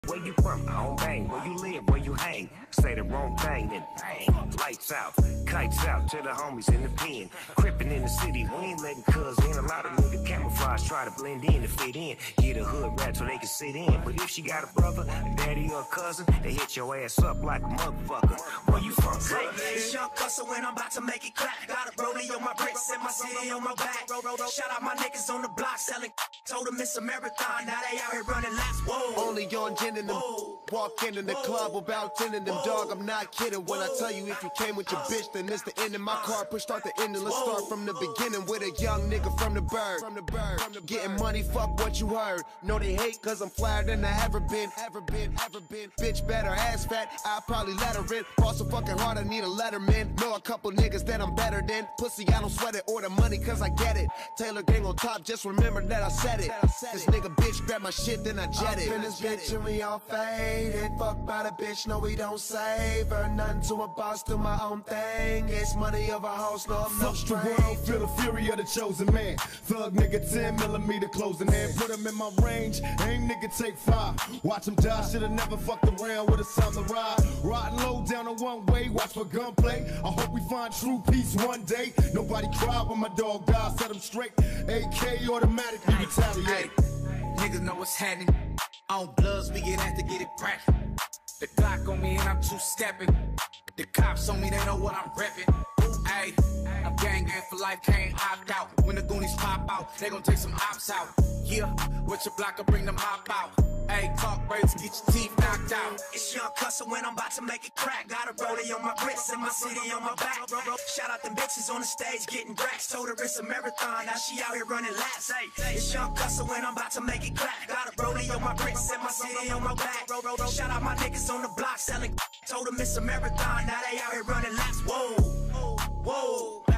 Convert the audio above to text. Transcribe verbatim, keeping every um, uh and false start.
Where you from? I don't bang. Where you live? Where you hang? Say the wrong thing, then bang. Lights out, kites out to the homies in the pen. Crippin' in the city, we ain't letting cuz in. A lot of niggas camouflage, try to blend in and fit in. Get a hood rat so they can sit in. But if she got a brother, a daddy, or a cousin, they hit your ass up like a motherfucker. Where you from? Hey, it's Young Cusser when I'm about to make it clap. Got a rollie on my bricks and my city on my back. Shout out my niggas on the block selling. Told them it's a marathon, now they out here running laps. Whoa. Only on gin in them. Whoa. Walk in in the club about ten of them, dog. I'm not kidding when I tell you if you came with your bitch, then it's the end of my car. Push start the ending. Let's start from the beginning with a young nigga from the bird. From the bird. Getting money, fuck what you heard. No, they hate cause I'm flyer than I ever been. Ever been, ever been. Bitch better ass fat, I'll probably let her in. Fall so fucking hard, I need a letterman. Know a couple niggas that I'm better than. Pussy, I don't sweat it or the money cause I get it. Taylor gang on top, just remember that I said it. This nigga bitch grab my shit, then I jet it. In this bitch and we all faded. Fuck by the bitch, no we don't save her. Nothing to a boss, do my own thing. It's money over house, no I'm no stranger. Fuck the world, feel the fury of the chosen man. Thug nigga, ten millimeter closing in. Put him in my range, aim nigga, take five. Watch him die, should've never fucked around with a samurai. Riding low down a one way, watch for gunplay. I hope we find true peace one day. Nobody cry when my dog dies, set him straight. A K automatically retaliate. Niggas know what's happening. On bloods, we get at to get it crackin'. The Glock on me and I'm two stepping. The cops on me, they know what I'm reppin'. Ayy, I'm gang gang for life, can't opt out. When the Goonies pop out, they gon' take some ops out. Yeah, with your block, I bring them mop out. Ayy, talk braids, get your teeth knocked out. It's Young Cusser when I'm about to make it crack. Got a rollie on my wrist and my city on my back. Shout out them bitches on the stage getting racks. Told her it's a marathon, now she out here running laps. Hey, it's Young Cusser when I'm about to make it crack. Got a rollie on my wrist and my city on my back. Shout out my niggas on the block selling. Told them it's a marathon, now they out here running laps. Whoa, whoa.